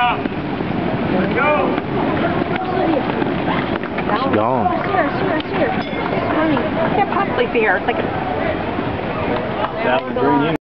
Lydia! Let's go! She's gone. See her. It's funny. I can't possibly see her. It's like a...